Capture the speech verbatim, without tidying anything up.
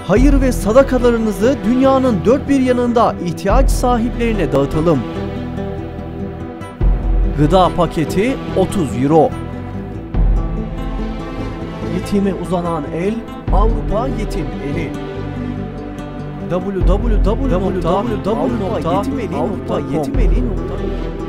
Hayır ve sadakalarınızı dünyanın dört bir yanında ihtiyaç sahiplerine dağıtalım. Gıda paketi otuz euro. Yetime uzanan el, Avrupa Yetim Eli. w w w nokta avrupa yetimeli nokta com